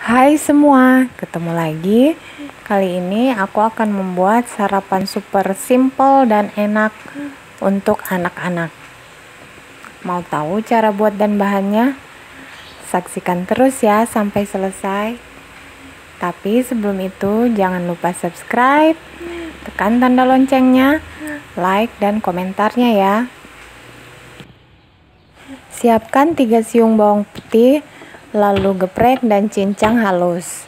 Hai semua, ketemu lagi. Kali ini aku akan membuat sarapan super simple dan enak untuk anak-anak. Mau tahu cara buat dan bahannya? Saksikan terus ya sampai selesai. Tapi sebelum itu jangan lupa subscribe, tekan tanda loncengnya, like dan komentarnya ya. Siapkan 3 siung bawang putih, lalu geprek dan cincang halus.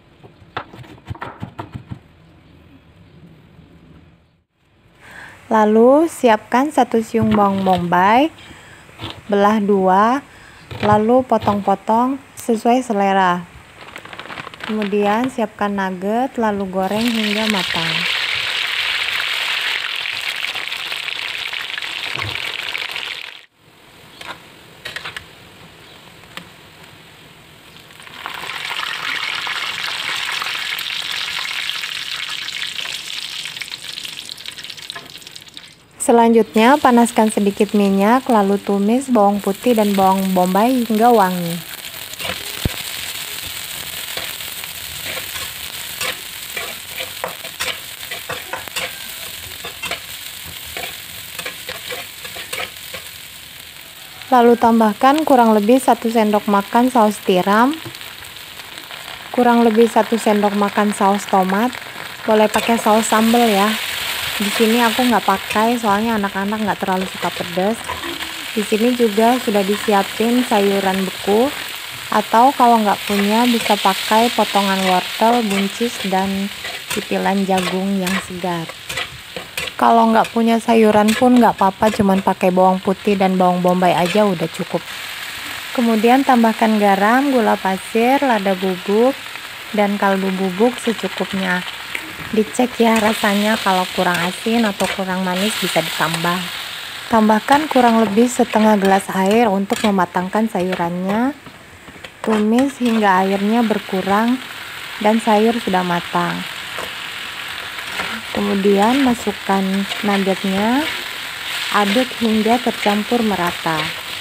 Lalu siapkan 1 siung bawang bombay, belah 2, lalu potong-potong sesuai selera. Kemudian siapkan nugget, lalu goreng hingga matang. Selanjutnya, panaskan sedikit minyak, lalu tumis bawang putih dan bawang bombay hingga wangi. Lalu tambahkan kurang lebih 1 sendok makan saus tiram, kurang lebih 1 sendok makan saus tomat. Boleh pakai saus sambal ya. Di sini aku nggak pakai soalnya anak-anak nggak terlalu suka pedas. Di sini juga sudah disiapin sayuran beku, atau kalau nggak punya bisa pakai potongan wortel, buncis dan titilan jagung yang segar. Kalau nggak punya sayuran pun nggak apa-apa, cuman pakai bawang putih dan bawang bombay aja udah cukup. Kemudian tambahkan garam, gula pasir, lada bubuk, dan kaldu bubuk secukupnya. Dicek ya rasanya, kalau kurang asin atau kurang manis bisa ditambah. Tambahkan kurang lebih setengah gelas air untuk mematangkan sayurannya. Tumis hingga airnya berkurang dan sayur sudah matang. Kemudian masukkan nuggetnya, aduk hingga tercampur merata.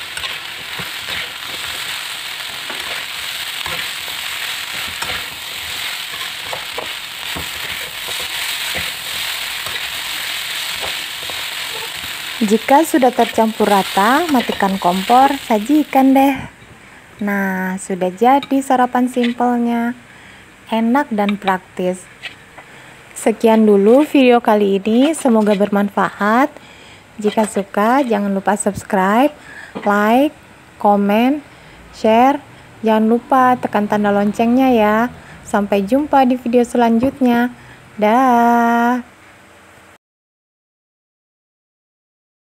Jika sudah tercampur rata, matikan kompor, sajikan deh. Nah, sudah jadi sarapan simpelnya, enak dan praktis. Sekian dulu video kali ini, semoga bermanfaat. Jika suka, jangan lupa subscribe, like, komen, share. Jangan lupa tekan tanda loncengnya ya. Sampai jumpa di video selanjutnya. Dah.